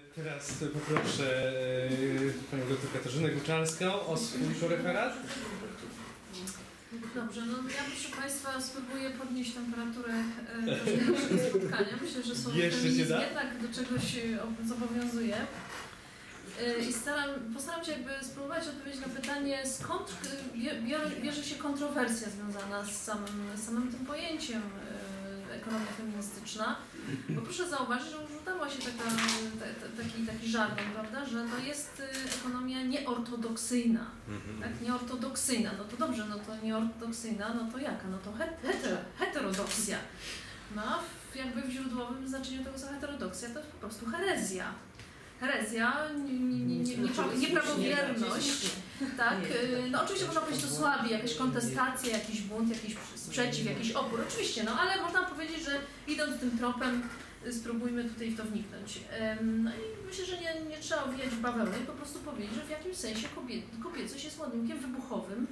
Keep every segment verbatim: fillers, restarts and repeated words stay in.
Teraz poproszę panią doktor Katarzynę Guczalską o swój referat. Dobrze, no ja proszę Państwa spróbuję podnieść temperaturę naszego spotkania. Myślę, że słowo feminizm jednak do czegoś zobowiązuje. I staram, postaram się jakby spróbować odpowiedzieć na pytanie, skąd bierze się kontrowersja związana z samym, samym tym pojęciem ekonomia feministyczna, bo proszę zauważyć, że już udała się taka, ta, taki, taki żargon, prawda, że to jest ekonomia nieortodoksyjna, tak, nieortodoksyjna, no to dobrze, no to nieortodoksyjna, no to jaka, no to heter, heterodoksja, no jakby w źródłowym znaczeniu tego słowa heterodoksja to jest po prostu herezja. Herezja, nieprawowierność, tak? No oczywiście można powiedzieć to słabiej, jakaś kontestacja, jakiś bunt, jakiś sprzeciw, jakiś opór, oczywiście, no ale można powiedzieć, że idąc tym tropem spróbujmy tutaj w to wniknąć. No i myślę, że nie, nie trzeba owijać w bawełnę i po prostu powiedzieć, że w jakimś sensie kobiet, kobiecość jest ładunkiem wybuchowym,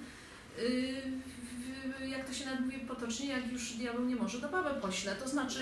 jak to się nawet mówi potocznie, jak już diabeł nie może, do baby pośle, to znaczy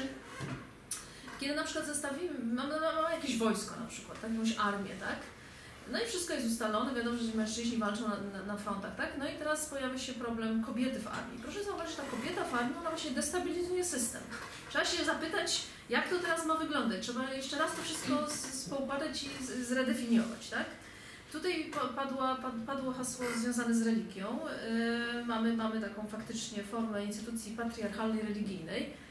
kiedy na przykład zestawimy, mamy, mamy jakieś wojsko na przykład, tak, jakąś armię, tak? No i wszystko jest ustalone, wiadomo, że mężczyźni walczą na, na, na frontach, tak? No i teraz pojawia się problem kobiety w armii. Proszę zauważyć, że ta kobieta w armii, ona właśnie destabilizuje system. Trzeba się zapytać, jak to teraz ma wyglądać. Trzeba jeszcze raz to wszystko poukładać i z, zredefiniować, tak? Tutaj padła, padło hasło związane z religią. Yy, mamy, mamy taką faktycznie formę instytucji patriarchalnej, religijnej,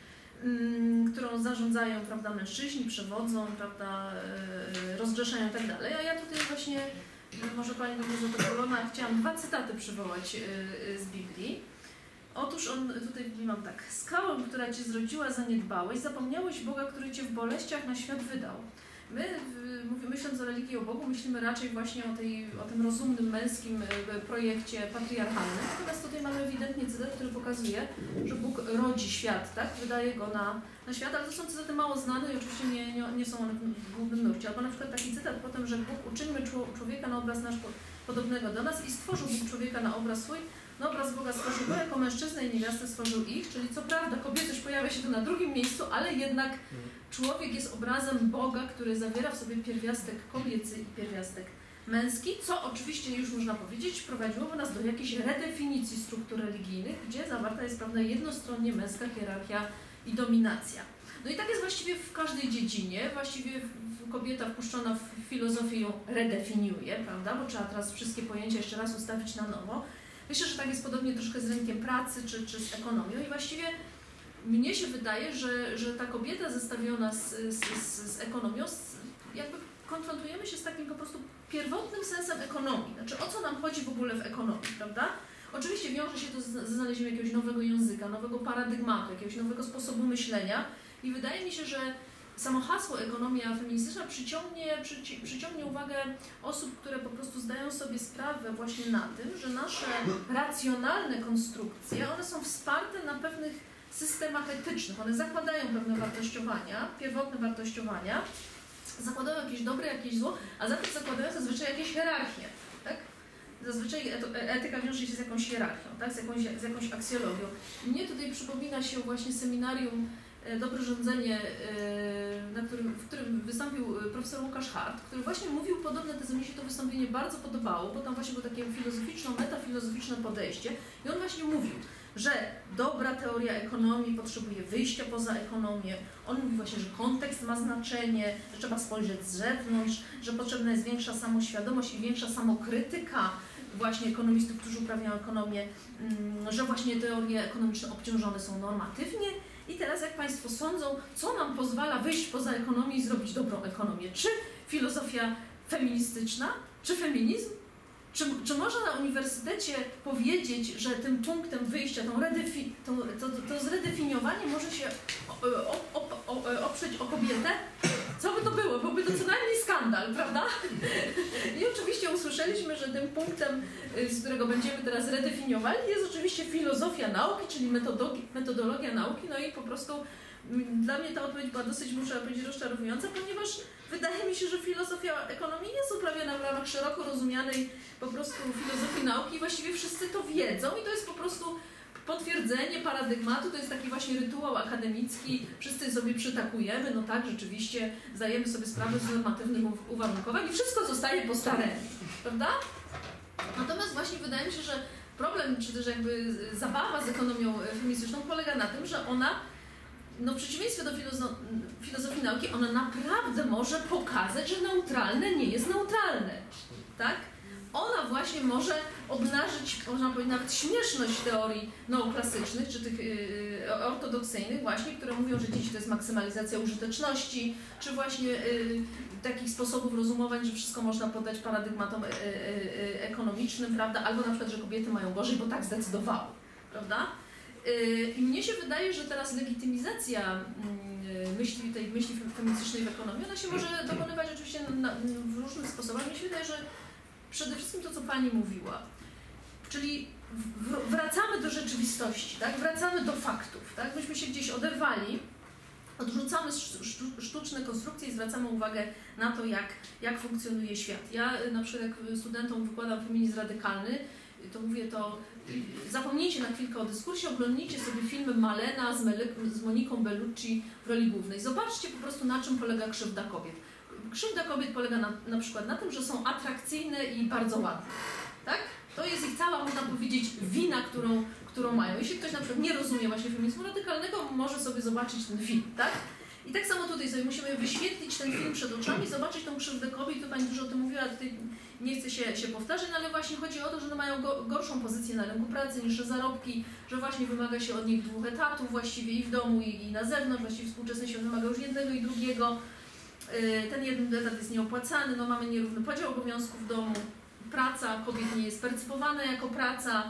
którą zarządzają, prawda, mężczyźni, przewodzą, prawda, rozgrzeszają i tak dalej. A ja tutaj właśnie, może Pani będzie zadowolona, chciałam dwa cytaty przywołać z Biblii. Otóż on, tutaj mam tak, skałę, która Cię zrodziła, zaniedbałeś, zapomniałeś Boga, który Cię w boleściach na świat wydał. My, myśląc o religii, o Bogu, myślimy raczej właśnie o, tej, o tym rozumnym, męskim projekcie patriarchalnym. Natomiast tutaj mamy ewidentnie cytat, który pokazuje, że Bóg rodzi świat, tak? Wydaje go na, na świat, ale to są cytaty mało znane i oczywiście nie, nie, nie są one w głównym nurcie. Albo na przykład taki cytat potem, że Bóg uczyńmy człowieka na obraz nasz podobnego do nas i stworzył Bóg człowieka na obraz swój. Na obraz Boga stworzył go, jako mężczyznę i niewiastę stworzył ich, czyli co prawda kobiecość pojawia się tu na drugim miejscu, ale jednak człowiek jest obrazem Boga, który zawiera w sobie pierwiastek kobiecy i pierwiastek męski, co oczywiście już można powiedzieć prowadziłoby nas do jakiejś redefinicji struktur religijnych, gdzie zawarta jest pewna jednostronnie męska hierarchia i dominacja. No i tak jest właściwie w każdej dziedzinie, właściwie kobieta wpuszczona w filozofię ją redefiniuje, prawda, bo trzeba teraz wszystkie pojęcia jeszcze raz ustawić na nowo. Myślę, że tak jest podobnie troszkę z rynkiem pracy czy, czy z ekonomią i właściwie mnie się wydaje, że, że ta kobieta zestawiona z, z, z, z ekonomią, z, jakby konfrontujemy się z takim po prostu pierwotnym sensem ekonomii. Znaczy, o co nam chodzi w ogóle w ekonomii, prawda? Oczywiście wiąże się to z znalezieniem jakiegoś nowego języka, nowego paradygmatu, jakiegoś nowego sposobu myślenia i wydaje mi się, że samo hasło ekonomia feministyczna przyciągnie, przyci, przyciągnie uwagę osób, które po prostu zdają sobie sprawę właśnie na tym, że nasze racjonalne konstrukcje, one są wsparte na pewnych systemach etycznych. One zakładają pewne wartościowania, pierwotne wartościowania, zakładają jakieś dobre, jakieś zło, a za tym zakładają zazwyczaj jakieś hierarchie, tak? Zazwyczaj etyka wiąże się z jakąś hierarchią, tak? z, jakąś, z jakąś aksjologią. Mnie tutaj przypomina się właśnie seminarium Dobre rządzenie, na którym, w którym wystąpił profesor Łukasz Hart, który właśnie mówił podobne tezy. Mi się to wystąpienie bardzo podobało, bo tam właśnie było takie filozoficzno-metafilozoficzne podejście i on właśnie mówił, że dobra teoria ekonomii potrzebuje wyjścia poza ekonomię. On mówi właśnie, że kontekst ma znaczenie, że trzeba spojrzeć z zewnątrz, że potrzebna jest większa samoświadomość i większa samokrytyka właśnie ekonomistów, którzy uprawiają ekonomię, że właśnie teorie ekonomiczne obciążone są normatywnie. I teraz jak Państwo sądzą, co nam pozwala wyjść poza ekonomię i zrobić dobrą ekonomię? Czy filozofia feministyczna, czy feminizm? Czy, czy można na uniwersytecie powiedzieć, że tym punktem wyjścia, tą redefi, tą, to, to zredefiniowanie może się o, o, o, oprzeć o kobietę? Co by to było? Byłby to co najmniej skandal, prawda? I oczywiście usłyszeliśmy, że tym punktem, z którego będziemy teraz redefiniowali, jest oczywiście filozofia nauki, czyli metodologia nauki, no i po prostu dla mnie ta odpowiedź była dosyć, muszę powiedzieć, rozczarowująca, ponieważ wydaje mi się, że filozofia ekonomii jest uprawiana w ramach szeroko rozumianej po prostu filozofii nauki i właściwie wszyscy to wiedzą i to jest po prostu potwierdzenie paradygmatu to jest taki właśnie rytuał akademicki, wszyscy sobie przytakujemy, no tak, rzeczywiście zdajemy sobie sprawę z normatywnych uwarunkowań i wszystko zostaje po staremu, prawda? Natomiast właśnie wydaje mi się, że problem, czy też jakby zabawa z ekonomią feministyczną polega na tym, że ona, no w przeciwieństwie do filozo- filozofii nauki, ona naprawdę może pokazać, że neutralne nie jest neutralne, tak? Ona właśnie może obnażyć, można powiedzieć, nawet śmieszność teorii neoklasycznych, czy tych yy, ortodoksyjnych właśnie, które mówią, że dzieci to jest maksymalizacja użyteczności, czy właśnie yy, takich sposobów rozumowań, że wszystko można poddać paradygmatom yy, yy, ekonomicznym, prawda? Albo na przykład, że kobiety mają gorzej, bo tak zdecydowały, prawda? Yy, I mnie się wydaje, że teraz legitymizacja yy, myśli, tej myśli feministycznej w ekonomii, ona się może dokonywać oczywiście na, w różnych sposobach. Mnie się wydaje, że przede wszystkim to, co Pani mówiła, czyli w, wracamy do rzeczywistości, tak? Wracamy do faktów, tak? Myśmy się gdzieś oderwali, odrzucamy sztuczne konstrukcje i zwracamy uwagę na to, jak, jak funkcjonuje świat. Ja na przykład jak studentom wykładam feminizm radykalny, to mówię to, zapomnijcie na chwilkę o dyskursie, oglądnijcie sobie filmy Malena z, Mele- z Moniką Bellucci w roli głównej. Zobaczcie po prostu, na czym polega krzywda kobiet. Krzywda kobiet polega na, na przykład na tym, że są atrakcyjne i bardzo ładne, tak? To jest ich cała, można powiedzieć, wina, którą, którą mają. Jeśli ktoś na przykład nie rozumie właśnie feminizmu radykalnego, może sobie zobaczyć ten film, tak? I tak samo tutaj sobie musimy wyświetlić ten film przed oczami, zobaczyć tą krzywdę kobiet. Tu Pani dużo o tym mówiła, tutaj nie chcę się, się powtarzać, no ale właśnie chodzi o to, że one mają go, gorszą pozycję na rynku pracy, niższe zarobki, że właśnie wymaga się od nich dwóch etatów właściwie i w domu, i, i na zewnątrz. Właściwie współczesny świat wymaga już jednego i drugiego. Ten jeden etat jest nieopłacany, no mamy nierówny podział obowiązków w domu, praca kobiet nie jest percypowana jako praca,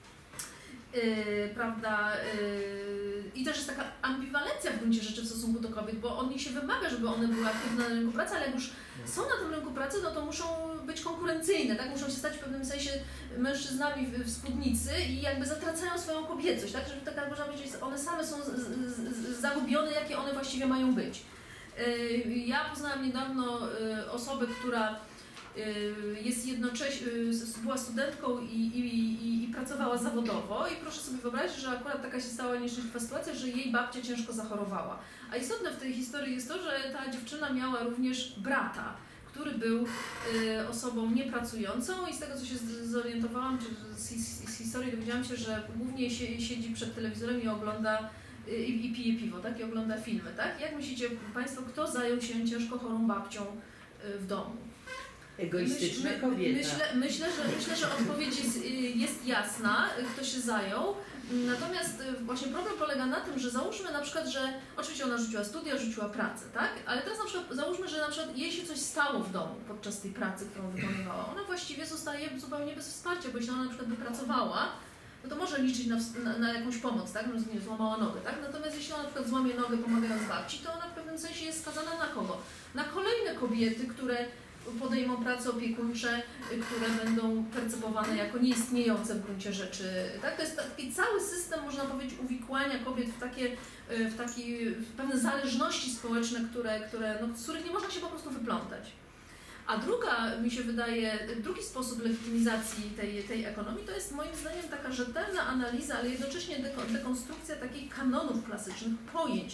yy, prawda, yy, i też jest taka ambiwalencja w gruncie rzeczy w stosunku do kobiet, bo od nich się wymaga, żeby one były aktywne na rynku pracy, ale jak już są na tym rynku pracy, no to muszą być konkurencyjne, tak, muszą się stać w pewnym sensie mężczyznami w, w spódnicy i jakby zatracają swoją kobiecość, tak, żeby tak można powiedzieć, one same są z, z, z, zagubione, jakie one właściwie mają być. Ja poznałam niedawno osobę, która jest jednocześnie, była studentką i, i, i, i pracowała zawodowo i proszę sobie wyobrazić, że akurat taka się stała nieszczęśliwa sytuacja, że jej babcia ciężko zachorowała. A istotne w tej historii jest to, że ta dziewczyna miała również brata, który był osobą niepracującą i z tego, co się zorientowałam, czy z, z, z historii dowiedziałam się, że głównie siedzi przed telewizorem i ogląda I, i pije piwo, tak? I ogląda filmy, tak? Jak myślicie Państwo, kto zajął się ciężko chorą babcią w domu? Egoistyczna Myś, kobieta. Myślę, myślę, że, myślę, że odpowiedź jest, jest jasna, kto się zajął. Natomiast właśnie problem polega na tym, że załóżmy na przykład, że oczywiście ona rzuciła studia, rzuciła pracę, tak? Ale teraz na przykład załóżmy, że na przykład jej się coś stało w domu podczas tej pracy, którą wykonywała. Ona właściwie zostaje zupełnie bez wsparcia, bo jeśli ona na przykład by pracowała, no to może liczyć na, na, na jakąś pomoc, tak? No, nie złamała nogę, tak? Natomiast jeśli ona na przykład złamie nogę pomagając babci, to ona w pewnym sensie jest skazana na kogo? Na kolejne kobiety, które podejmą prace opiekuńcze, które będą percypowane jako nieistniejące w gruncie rzeczy, tak? To jest taki cały system, można powiedzieć, uwikłania kobiet w takie, w takie w pewne zależności społeczne, które, które, no, z których nie można się po prostu wyplątać. A druga, mi się wydaje, drugi sposób legitymizacji tej, tej ekonomii to jest moim zdaniem taka rzetelna analiza, ale jednocześnie dekonstrukcja takich kanonów klasycznych, pojęć.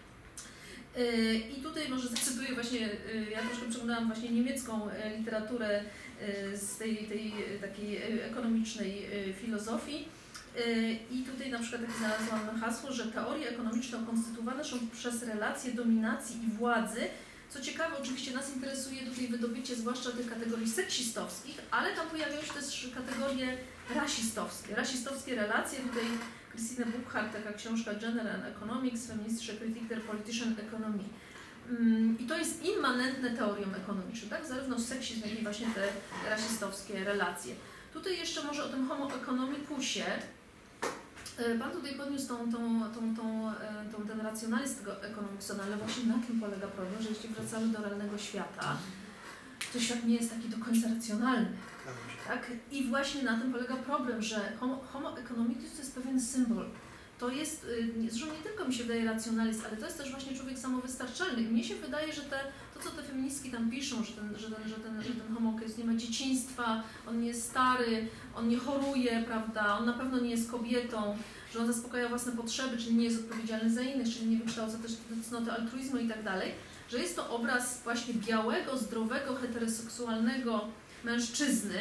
I tutaj może zacytuję właśnie, ja troszkę przeglądałam właśnie niemiecką literaturę z tej, tej takiej ekonomicznej filozofii i tutaj na przykład takie znalazłam hasło, że teorie ekonomiczne konstytuowane są przez relacje dominacji i władzy. Co ciekawe, oczywiście nas interesuje tutaj wydobycie zwłaszcza tych kategorii seksistowskich, ale tam pojawiają się też kategorie rasistowskie. Rasistowskie relacje, tutaj Christine Buchhardt, taka książka Gender and Economics, Feministische Kritik der politischen Ökonomie. I to jest immanentne teoriom ekonomicznym, tak? Zarówno seksizm, jak i właśnie te rasistowskie relacje. Tutaj jeszcze może o tym homo economicusie. Pan tutaj podniósł tą, tą, tą, tą, tą, ten racjonalizm tego ekonomiksu, ale właśnie na tym polega problem, że jeśli wracamy do realnego świata, to świat nie jest taki do końca racjonalny. Tak? I właśnie na tym polega problem, że homo, homo economicus to jest pewien symbol. To jest, zresztą nie tylko mi się wydaje racjonalizm, ale to jest też właśnie człowiek samowystarczalny. I mnie się wydaje, że te, to, co te feministki tam piszą, że ten, że ten, że ten, że ten homo economicus nie ma dzieciństwa, on nie jest stary, on nie choruje, prawda, on na pewno nie jest kobietą, że on zaspokaja własne potrzeby, czyli nie jest odpowiedzialny za innych, czyli nie wykształca też cnoty altruizmu i tak dalej, że jest to obraz właśnie białego, zdrowego, heteroseksualnego mężczyzny,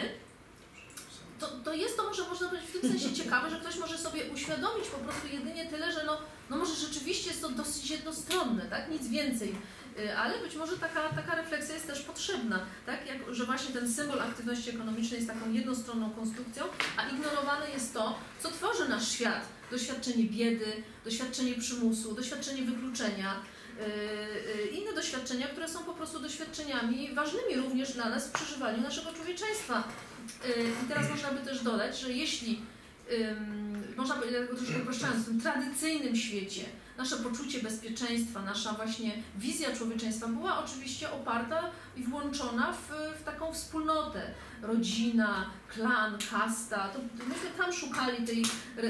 to, to jest to może można powiedzieć w tym sensie ciekawe, że ktoś może sobie uświadomić po prostu jedynie tyle, że no, no może rzeczywiście jest to dosyć jednostronne, tak? Nic więcej. Ale być może taka, taka refleksja jest też potrzebna, tak? Jak, że właśnie ten symbol aktywności ekonomicznej jest taką jednostronną konstrukcją, a ignorowane jest to, co tworzy nasz świat. Doświadczenie biedy, doświadczenie przymusu, doświadczenie wykluczenia, yy, yy, inne doświadczenia, które są po prostu doświadczeniami ważnymi również dla nas w przeżywaniu naszego człowieczeństwa. Yy, I teraz można by też dodać, że jeśli, yy, można by, jak troszkę upraszczając, w tym tradycyjnym świecie nasze poczucie bezpieczeństwa, nasza właśnie wizja człowieczeństwa była oczywiście oparta i włączona w, w taką wspólnotę. Rodzina, klan, kasta, to, to myśmy tam szukali tej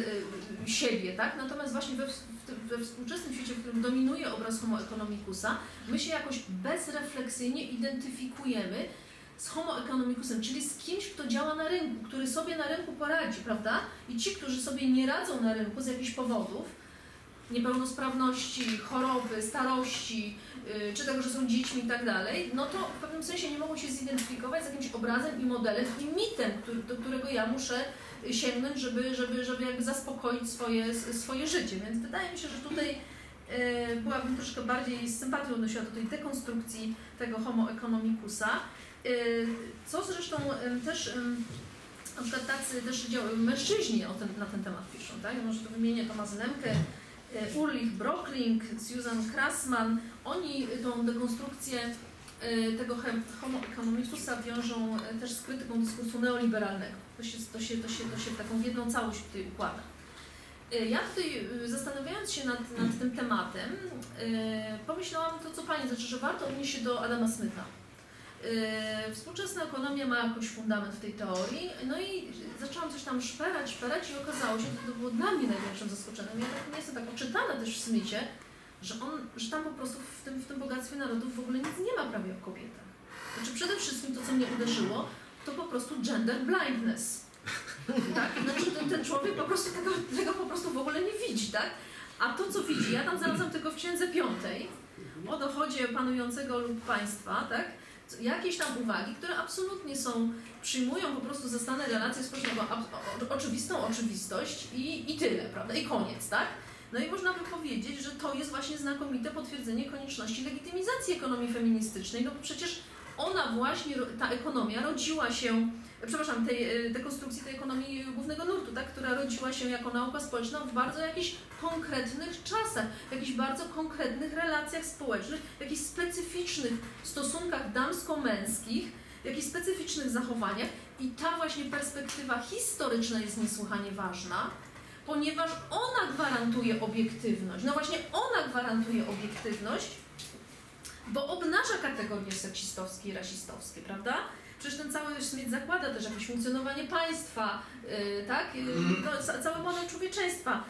y, siebie, tak? Natomiast właśnie we, we współczesnym świecie, w którym dominuje obraz homo economicus'a, my się jakoś bezrefleksyjnie identyfikujemy z homo economicusem, czyli z kimś, kto działa na rynku, który sobie na rynku poradzi, prawda? I ci, którzy sobie nie radzą na rynku z jakichś powodów, niepełnosprawności, choroby, starości, yy, czy tego, że są dziećmi i tak dalej, no to w pewnym sensie nie mogą się zidentyfikować z jakimś obrazem i modelem i mitem, który, do którego ja muszę sięgnąć, żeby, żeby, żeby jakby zaspokoić swoje, swoje życie. Więc wydaje mi się, że tutaj yy, byłabym troszkę bardziej z sympatią odnosiła do tej dekonstrukcji tego homo economicus'a, yy, co zresztą yy, też yy, na przykład tacy też mężczyźni o ten, na ten temat piszą, tak? Ja może to wymienię Thomas Lemke, Ulrich Brockling, Susan Krassmann, oni tą dekonstrukcję tego homo economicus'a wiążą też z krytyką dyskursu neoliberalnego. To się, to się, to się, to się w taką jedną całość tutaj układa. Ja tutaj, zastanawiając się nad, nad tym tematem, pomyślałam to, co Pani, znaczy, że warto odnieść się do Adama Smitha. Współczesna ekonomia ma jakoś fundament w tej teorii, no i zaczęłam coś tam szperać, szperać i okazało się, to, to było dla mnie największym zaskoczeniem. Ja tak nie jestem tak oczytana też w Smithie, że on, że tam po prostu w tym, w tym bogactwie narodów w ogóle nic nie ma prawie o kobietach. Znaczy przede wszystkim to, co mnie uderzyło, to po prostu gender blindness. Tak? Znaczy ten, ten człowiek po prostu tego, tego po prostu w ogóle nie widzi, tak? A to, co widzi, ja tam znalazłam tylko w księdze piątej o dochodzie panującego lub państwa, tak? Jakieś tam uwagi, które absolutnie są, przyjmują po prostu za stane relacji społeczne jako o, oczywistą oczywistość i, i tyle, prawda? I koniec, tak? No i można by powiedzieć, że to jest właśnie znakomite potwierdzenie konieczności legitymizacji ekonomii feministycznej, no bo przecież ona właśnie, ta ekonomia rodziła się, przepraszam, tej dekonstrukcji tej ekonomii głównego nurtu, tak, która rodziła się jako nauka społeczna w bardzo jakichś konkretnych czasach, w jakichś bardzo konkretnych relacjach społecznych, w jakichś specyficznych stosunkach damsko-męskich, w jakichś specyficznych zachowaniach i ta właśnie perspektywa historyczna jest niesłychanie ważna, ponieważ ona gwarantuje obiektywność. No właśnie ona gwarantuje obiektywność, bo obnaża kategorie seksistowskie i rasistowskie, prawda? Przecież ten cały Smith zakłada też jakieś funkcjonowanie państwa, yy, tak? Yy, no, ca cały model człowieczeństwa.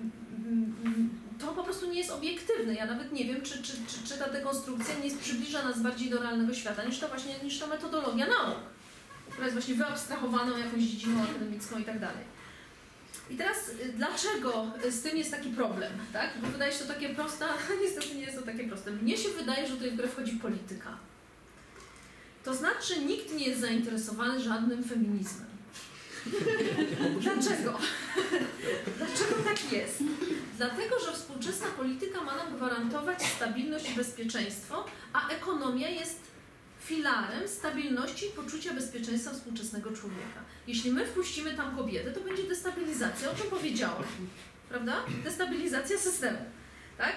To po prostu nie jest obiektywne. Ja nawet nie wiem, czy, czy, czy, czy ta dekonstrukcja nie przybliża nas bardziej do realnego świata niż to właśnie niż ta metodologia nauk, która jest właśnie wyabstrahowaną jakąś dziedziną akademicką i tak dalej. I teraz dlaczego z tym jest taki problem, tak? Bo wydaje się to takie proste, a niestety nie jest to takie proste. Mnie się wydaje, że tutaj w grę wchodzi polityka. To znaczy nikt nie jest zainteresowany żadnym feminizmem. Dlaczego? Dlaczego tak jest? Dlatego, że współczesna polityka ma nam gwarantować stabilność i bezpieczeństwo, a ekonomia jest filarem stabilności i poczucia bezpieczeństwa współczesnego człowieka. Jeśli my wpuścimy tam kobietę, to będzie destabilizacja, o czym powiedziałam, prawda? Destabilizacja systemu, tak?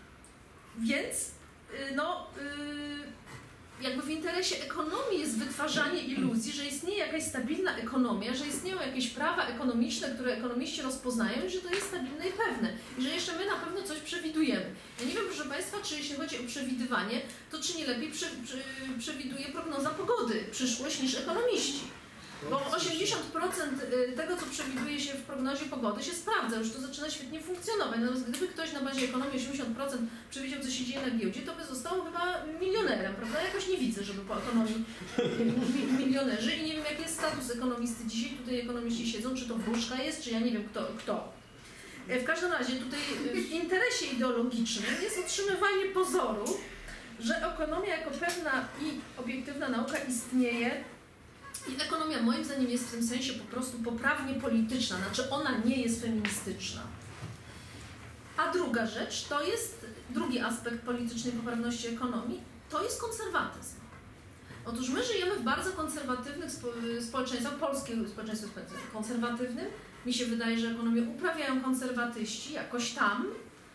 Więc, no, jakby w interesie ekonomii jest wytwarzanie iluzji, że istnieje jakaś stabilna ekonomia, że istnieją jakieś prawa ekonomiczne, które ekonomiści rozpoznają i że to jest stabilne i pewne. I że jeszcze my na pewno coś przewidujemy. Ja nie wiem, proszę Państwa, czy jeśli chodzi o przewidywanie, to czy nie lepiej prze, prze, przewiduje prognoza pogody, przyszłość, niż ekonomiści. Bo osiemdziesiąt procent tego, co przewiduje się w prognozie pogody, się sprawdza, już to zaczyna świetnie funkcjonować. Natomiast gdyby ktoś na bazie ekonomii osiemdziesiąt procent przewidział, co się dzieje na giełdzie, to by został chyba milionerem, prawda? Jakoś nie widzę, żeby po ekonomii mi, milionerzy i nie wiem, jaki jest status ekonomisty dzisiaj. Tutaj ekonomiści siedzą, czy to wróżka jest, czy ja nie wiem kto. kto. W każdym razie tutaj w interesie ideologicznym jest utrzymywanie pozoru, że ekonomia jako pewna i obiektywna nauka istnieje i ekonomia moim zdaniem jest w tym sensie po prostu poprawnie polityczna, znaczy ona nie jest feministyczna. A druga rzecz to jest, drugi aspekt politycznej poprawności ekonomii, to jest konserwatyzm. Otóż my żyjemy w bardzo konserwatywnych spo, społeczeństwach, polskim społeczeństwie konserwatywnym. Mi się wydaje, że ekonomię uprawiają konserwatyści jakoś tam.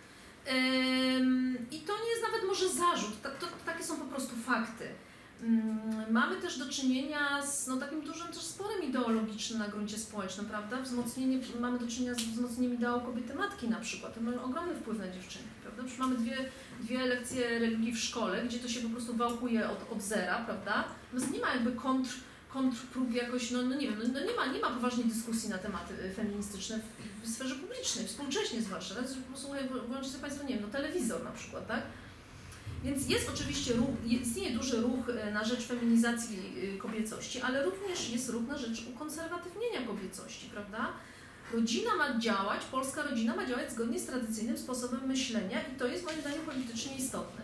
Ym, I to nie jest nawet może zarzut, to, to, takie są po prostu fakty. Ym, mamy też do czynienia z no, takim dużym też sporem ideologicznym na gruncie społecznym, prawda? Wzmocnienie, mamy do czynienia z wzmocnieniem ideału kobiety matki na przykład. To ma ogromny wpływ na dziewczynki, prawda? Przecież mamy dwie, dwie lekcje religii w szkole, gdzie to się po prostu wałkuje od, od zera, prawda? Więc nie ma jakby kontr, kontrprób jakoś, no, no nie wiem, no, nie, ma, nie ma poważnej dyskusji na tematy feministyczne w, w sferze publicznej, współcześnie zwłaszcza, tak? Posłuchaj, włączcie sobie Państwo, nie wiem, no telewizor na przykład, tak? Więc jest oczywiście ruch, istnieje duży ruch na rzecz feminizacji kobiecości, ale również jest ruch na rzecz ukonserwatywnienia kobiecości, prawda? Rodzina ma działać, polska rodzina ma działać zgodnie z tradycyjnym sposobem myślenia i to jest moim zdaniem politycznie istotne.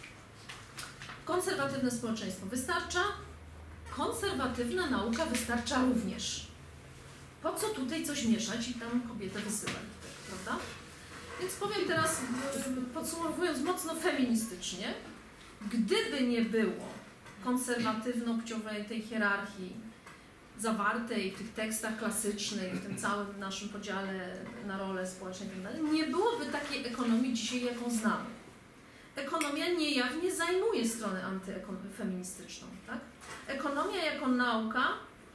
Konserwatywne społeczeństwo wystarcza, konserwatywna nauka wystarcza również. Po co tutaj coś mieszać i tam kobietę wysyłać, prawda? Więc powiem teraz, podsumowując mocno feministycznie, gdyby nie było konserwatywno-płciowej tej hierarchii zawartej w tych tekstach klasycznych, w tym całym naszym podziale na role społeczne itd., nie byłoby takiej ekonomii dzisiaj, jaką znamy. Ekonomia niejawnie zajmuje stronę antyfeministyczną, tak? Ekonomia jako nauka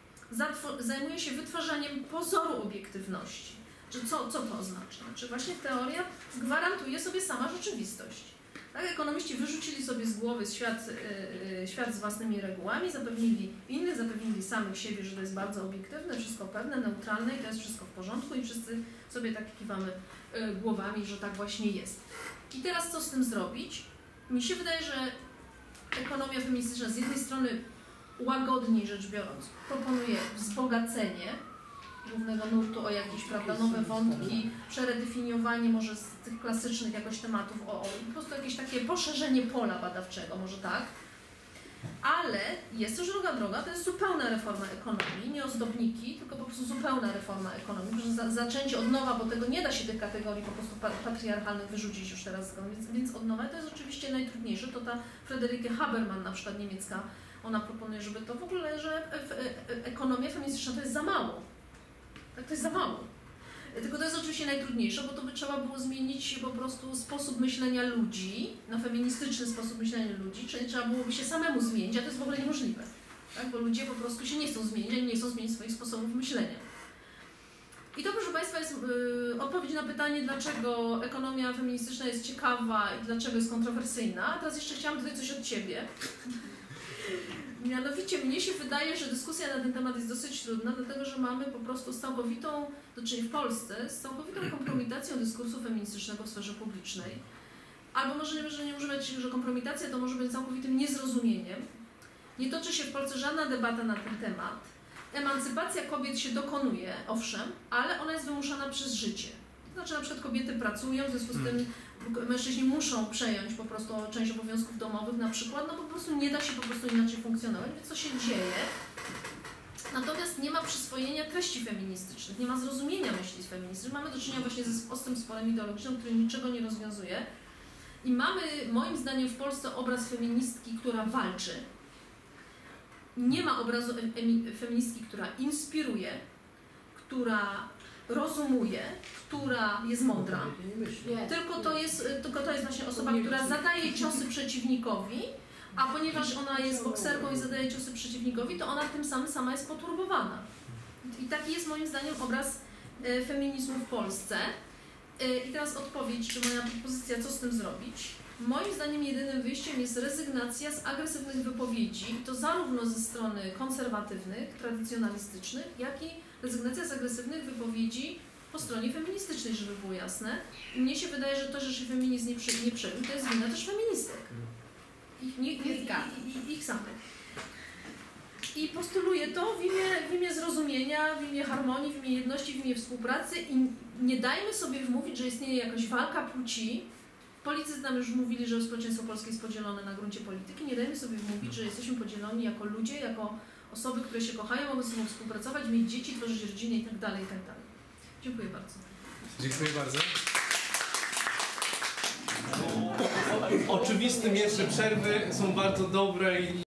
zajmuje się wytwarzaniem pozoru obiektywności. Że co, co to oznacza? Znaczy właśnie teoria gwarantuje sobie sama rzeczywistość. Tak? Ekonomiści wyrzucili sobie z głowy świat, yy, świat z własnymi regułami, zapewnili innych, zapewnili samych siebie, że to jest bardzo obiektywne, wszystko pewne, neutralne i to jest wszystko w porządku i wszyscy sobie tak kiwamy yy, głowami, że tak właśnie jest. I teraz co z tym zrobić? Mi się wydaje, że ekonomia feministyczna z jednej strony łagodniej rzecz biorąc proponuje wzbogacenie głównego nurtu o jakieś, prawda, nowe wątki, przeredefiniowanie może z tych klasycznych jakoś tematów, o, o po prostu jakieś takie poszerzenie pola badawczego, może tak. Ale jest też druga droga, to jest zupełna reforma ekonomii, nie ozdobniki, tylko po prostu zupełna reforma ekonomii, że za, zaczęcie od nowa, bo tego nie da się tych kategorii po prostu patriarchalnych wyrzucić już teraz, więc, więc od nowa to jest oczywiście najtrudniejsze, to ta Friederike Habermas, na przykład niemiecka, ona proponuje, żeby to w ogóle, że ekonomia feministyczna to jest za mało. Tak, to jest za mało. Tylko to jest oczywiście najtrudniejsze, bo to by trzeba było zmienić po prostu sposób myślenia ludzi, na feministyczny sposób myślenia ludzi, czyli trzeba byłoby się samemu zmienić, a to jest w ogóle niemożliwe. Tak? Bo ludzie po prostu się nie chcą zmienić, ani nie chcą zmienić swoich sposobów myślenia. I to, proszę Państwa, jest yy, odpowiedź na pytanie, dlaczego ekonomia feministyczna jest ciekawa i dlaczego jest kontrowersyjna. A teraz jeszcze chciałam tutaj coś od Ciebie. Mianowicie mnie się wydaje, że dyskusja na ten temat jest dosyć trudna, dlatego że mamy po prostu z całkowitą, czyli w Polsce, z całkowitą kompromitacją dyskursu feministycznego w sferze publicznej. Albo może nie, że nie używać, że kompromitacja to może być całkowitym niezrozumieniem. Nie toczy się w Polsce żadna debata na ten temat. Emancypacja kobiet się dokonuje, owszem, ale ona jest wymuszana przez życie. To znaczy na przykład kobiety pracują, w związku z tym mężczyźni muszą przejąć po prostu część obowiązków domowych na przykład, no po prostu nie da się po prostu inaczej funkcjonować, więc co się dzieje? Natomiast nie ma przyswojenia treści feministycznych, nie ma zrozumienia myśli feministycznych. Mamy do czynienia właśnie ze ostrym sporem ideologicznym, który niczego nie rozwiązuje. I mamy moim zdaniem w Polsce obraz feministki, która walczy. Nie ma obrazu feministki, która inspiruje, która rozumuje, która jest mądra, tylko to jest, tylko to jest właśnie osoba, która zadaje ciosy przeciwnikowi, a ponieważ ona jest bokserką i zadaje ciosy przeciwnikowi, to ona tym samym sama jest poturbowana. I taki jest moim zdaniem obraz feminizmu w Polsce. I teraz odpowiedź, czy moja propozycja, co z tym zrobić? Moim zdaniem jedynym wyjściem jest rezygnacja z agresywnych wypowiedzi, to zarówno ze strony konserwatywnych, tradycjonalistycznych, jak i rezygnacja z agresywnych wypowiedzi po stronie feministycznej, żeby było jasne. I mnie się wydaje, że to, że się feminizm nie, przy, nie przebił, to jest wina też feministek. Ich, nie, nie, ich, ich samych. I postuluję to w imię, w imię zrozumienia, w imię harmonii, w imię jedności, w imię współpracy i nie dajmy sobie wmówić, że istnieje jakaś walka płci. Politycy nam już mówili, że społeczeństwo polskie jest podzielone na gruncie polityki. Nie dajmy sobie wmówić, że jesteśmy podzieloni jako ludzie, jako osoby, które się kochają, mogą ze sobą współpracować, mieć dzieci, tworzyć rodzinę i tak dalej, i tak dalej. Dziękuję bardzo. Dziękuję bardzo. O, oczywistym jest, że przerwy są bardzo dobre i